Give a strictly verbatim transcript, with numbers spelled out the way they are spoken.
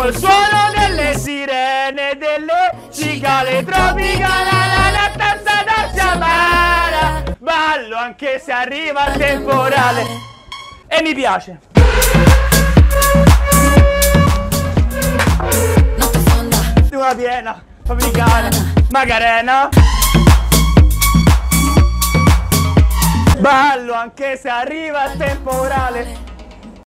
col suono delle sirene, delle cicale tropicali, la testa d'Arsia amara. Ballo anche se arriva il temporale. E mi piace. Una piena, tropicale, Macarena. Ballo anche se arriva il temporale.